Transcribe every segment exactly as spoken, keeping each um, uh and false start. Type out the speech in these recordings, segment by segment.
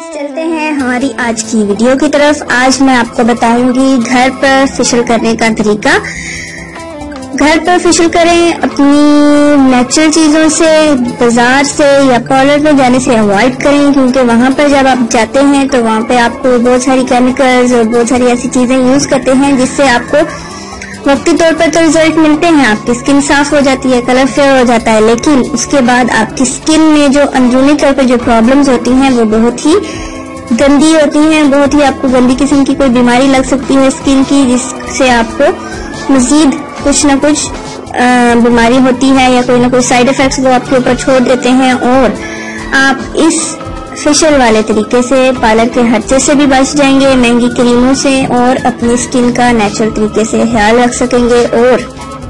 चलते हैं हमारी आज की वीडियो की तरफ। आज मैं आपको बताऊंगी घर पर फेशियल करने का तरीका। घर पर फेशियल करें, अपनी नेचुरल चीजों से, बाजार से या पार्लर में जाने से अवॉइड करें, क्योंकि वहां पर जब आप जाते हैं तो वहां पे आपको बहुत सारी केमिकल्स और बहुत सारी ऐसी चीजें यूज करते हैं जिससे आपको वक्ती तौर पर तो रिजल्ट मिलते हैं, आपकी स्किन साफ हो जाती है, कलर फेयर हो जाता है, लेकिन उसके बाद आपकी स्किन में जो अंदरूनी तौर पर जो प्रॉब्लम्स होती हैं वो बहुत ही गंदी होती हैं। बहुत ही आपको गंदी किस्म की कोई बीमारी लग सकती है स्किन की, जिससे आपको मजीद कुछ न कुछ बीमारी होती है या कोई ना कोई साइड इफेक्ट्स वो आपके ऊपर छोड़ देते हैं। और आप इस फेशियल वाले तरीके से पार्लर के खर्चे से भी बच जाएंगे, महंगी क्रीमों से, और अपनी स्किन का नेचुरल तरीके से ख्याल रख सकेंगे और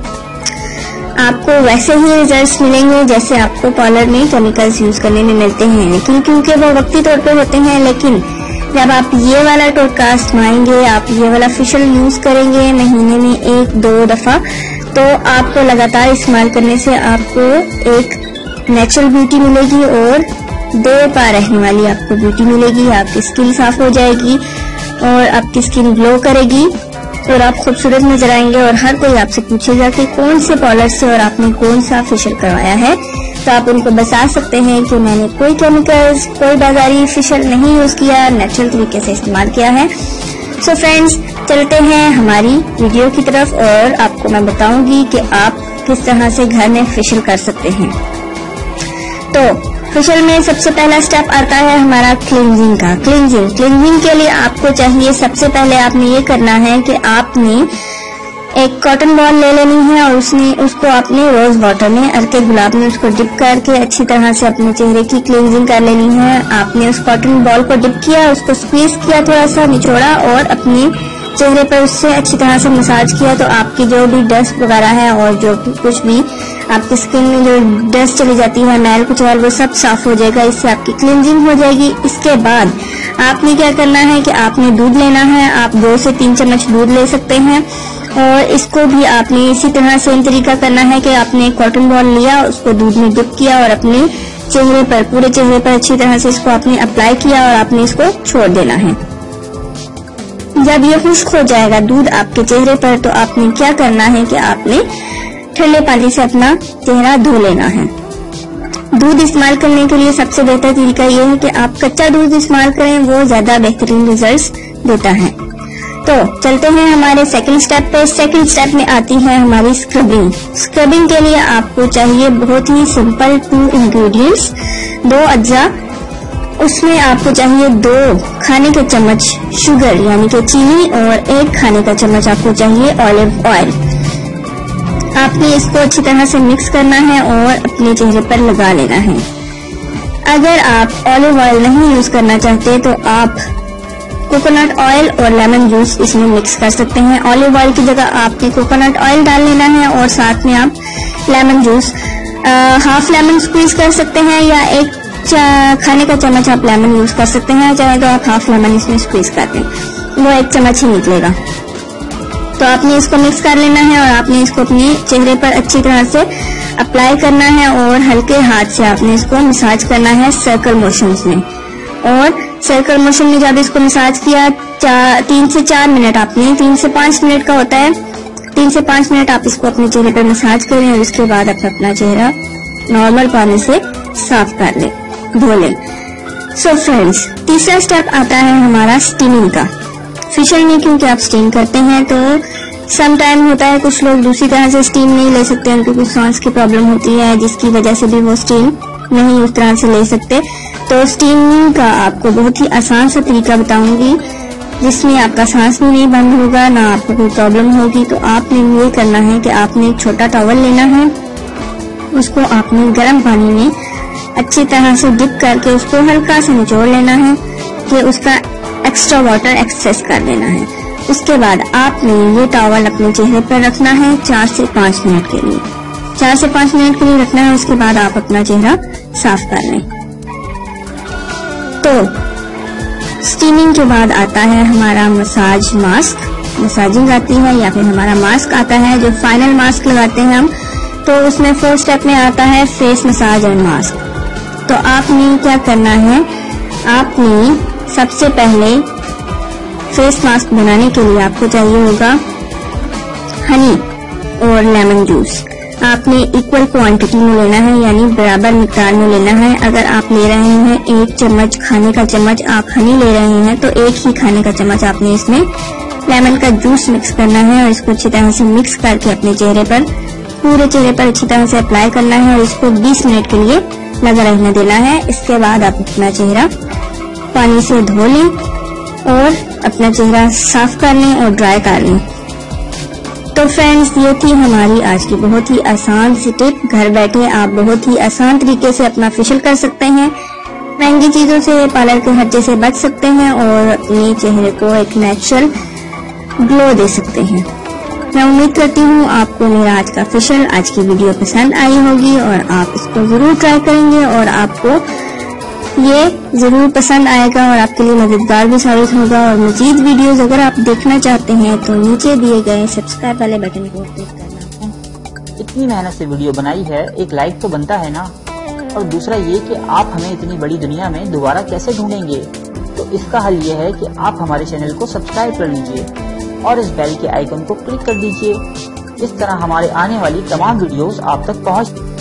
आपको वैसे ही रिजल्ट्स मिलेंगे जैसे आपको पार्लर में केमिकल्स यूज करने में मिलते हैं। लेकिन क्योंकि वो वक्ती तौर पे होते हैं, लेकिन जब आप ये वाला टॉडकास्ट माएंगे, आप ये वाला फेशियल यूज करेंगे महीने में एक दो दफा, तो आपको लगातार इस्तेमाल करने से आपको एक नेचुरल ब्यूटी मिलेगी और देर पा रहने वाली आपको ब्यूटी मिलेगी। आपकी स्किन साफ हो जाएगी और आपकी स्किन ग्लो करेगी और आप खूबसूरत नजर आएंगे। और हर कोई आपसे पूछेगा कि कौन से पार्लर से और आपने कौन सा फेशियल करवाया है, तो आप उनको बता सकते हैं कि मैंने कोई केमिकल्स, कोई बाजारी फेशियल नहीं यूज किया, नेचुरल तरीके से इस्तेमाल किया है। सो फ्रेंड्स, चलते हैं हमारी वीडियो की तरफ और आपको मैं बताऊंगी कि आप किस तरह से घर में फेशियल कर सकते हैं। तो फेशियल में सबसे पहला स्टेप आता है हमारा क्लींजिंग का। क्लींजिंग क्लींजिंग के लिए आपको चाहिए, सबसे पहले आपने ये करना है कि आपने एक कॉटन बॉल ले लेनी है और उसने उसको आपने रोज वाटर में, हल्के गुलाब में उसको डिप करके अच्छी तरह से अपने चेहरे की क्लींजिंग कर लेनी है। आपने उस कॉटन बॉल को डिप किया, उसको स्क्वीज किया, थोड़ा सा निचोड़ा और अपने चेहरे पर उससे अच्छी तरह से मसाज किया, तो आपकी जो भी डस्ट वगैरह है और जो कुछ भी आपकी स्किन में जो डस्ट चली जाती है, मैल कुचैल, वो सब साफ हो जाएगा। इससे आपकी क्लींजिंग हो जाएगी। इसके बाद आपने क्या करना है कि आपने दूध लेना है। आप दो से तीन चम्मच दूध ले सकते हैं और इसको भी आपने इसी तरह सेम तरीका करना है कि आपने कॉटन बॉल लिया, उसको दूध में डिप किया और अपने चेहरे पर, पूरे चेहरे पर अच्छी तरह से इसको आपने अप्लाई किया और आपने इसको छोड़ देना है। जब ये खुश्क हो जाएगा दूध आपके चेहरे पर, तो आपने क्या करना है कि आपने ठंडे पानी से अपना चेहरा धो लेना है। दूध इस्तेमाल करने के लिए सबसे बेहतर तरीका ये है कि आप कच्चा दूध इस्तेमाल करें, वो ज्यादा बेहतरीन रिजल्ट्स देता है। तो चलते हैं हमारे सेकंड स्टेप पे। सेकंड स्टेप में आती है हमारी स्क्रबिंग। स्क्रबिंग के लिए आपको चाहिए बहुत ही सिंपल टू इंग्रेडिएंट्स, दो अज्जा। उसमें आपको चाहिए दो खाने के चम्मच शुगर यानी कि चीनी और एक खाने का चम्मच आपको चाहिए ऑलिव ऑयल। आपने इसको अच्छी तरह से मिक्स करना है और अपने चेहरे पर लगा लेना है। अगर आप ऑलिव ऑयल नहीं यूज करना चाहते तो आप कोकोनट ऑयल और लेमन जूस इसमें मिक्स कर सकते हैं। ऑलिव ऑयल की जगह आपने कोकोनट ऑयल डाल लेना है और साथ में आप lemon juice, half lemon squeeze कर सकते हैं या एक खाने का चम्मच आप लेमन यूज कर सकते हैं, चाहे तो आप हाफ लेमन इसमें स्क्वीज कर दें, वो एक चम्मच ही निकलेगा। तो आपने इसको मिक्स कर लेना है और आपने इसको अपने चेहरे पर अच्छी तरह से अप्लाई करना है और हल्के हाथ से आपने इसको मसाज करना है सर्कल मोशंस में। और सर्कल मोशन में जब इसको मसाज किया, तीन से चार मिनट आपने, तीन से पांच मिनट का होता है, तीन से पांच मिनट आप इसको अपने चेहरे पर मसाज करें और उसके बाद आप अपना चेहरा नॉर्मल पानी से साफ कर लें, धो लें। सो फ्रेंड्स, तीसरा स्टेप आता है हमारा स्टीमिंग का। फेशियल में क्योंकि आप स्टीम करते हैं तो सम टाइम होता है कुछ लोग दूसरी तरह से स्टीम नहीं ले सकते, उनको कुछ सांस की प्रॉब्लम होती है जिसकी वजह से भी वो स्टीम नहीं उस तरह से ले सकते। तो स्टीमिंग का आपको बहुत ही आसान सा तरीका बताऊंगी जिसमें आपका सांस भी नहीं बंद होगा, ना आपको कोई प्रॉब्लम होगी। तो आपने ये करना है कि आपने एक छोटा टॉवल लेना है, उसको आपने गर्म पानी में अच्छी तरह से डिप करके उसको हल्का सा निचोड़ लेना है कि उसका एक्स्ट्रा वाटर एक्सेस कर देना है। उसके बाद आपने ये टॉवल अपने चेहरे पर रखना है चार से पांच मिनट के लिए, चार से पांच मिनट के लिए रखना है। उसके बाद आप अपना चेहरा साफ कर लें। तो स्टीमिंग के बाद आता है हमारा मसाज मास्क, मसाजिंग आती है या फिर हमारा मास्क आता है जो फाइनल मास्क लगाते हैं हम। तो उसमें फोर्थ स्टेप में आता है फेस मसाज एंड मास्क। तो आपने क्या करना है आपने सबसे पहले फेस मास्क बनाने के लिए आपको चाहिए होगा हनी और लेमन जूस। आपने इक्वल क्वांटिटी में लेना है, यानी बराबर मिकदार में लेना है। अगर आप ले रहे हैं एक चम्मच खाने का चम्मच आप हनी ले रहे हैं तो एक ही खाने का चम्मच आपने इसमें लेमन का जूस मिक्स करना है और इसको अच्छी तरह से मिक्स करके अपने चेहरे पर, पूरे चेहरे पर अच्छी तरह से अप्लाई करना है और इसको बीस मिनट के लिए लगा रहने देना है। इसके बाद आप अपना चेहरा पानी से धो लें और अपना चेहरा साफ कर लें और ड्राई कर लें। तो फ्रेंड्स, ये थी हमारी आज की बहुत ही आसान सी टिप। घर बैठे आप बहुत ही आसान तरीके से अपना फेशियल कर सकते हैं, महंगी चीजों से, पार्लर के खर्चे से बच सकते हैं और अपने चेहरे को एक नेचुरल ग्लो दे सकते हैं। मैं उम्मीद करती हूँ आपको मेरा आज का फेशियल, आज की वीडियो पसंद आई होगी और आप इसको जरूर ट्राई करेंगे और आपको ये जरूर पसंद आएगा और आपके लिए मददगार भी साबित होगा। और मजीद वीडियोस अगर आप देखना चाहते हैं तो नीचे दिए गए सब्सक्राइब वाले बटन को क्लिक करना। इतनी मेहनत से वीडियो बनाई है, एक लाइक तो बनता है ना। और दूसरा ये कि आप हमें इतनी बड़ी दुनिया में दोबारा कैसे ढूंढेंगे, तो इसका हल ये है कि आप हमारे चैनल को सब्सक्राइब कर लीजिए और इस बेल के आइकन को क्लिक कर दीजिए। इस तरह हमारे आने वाली तमाम वीडियोस आप तक पहुंच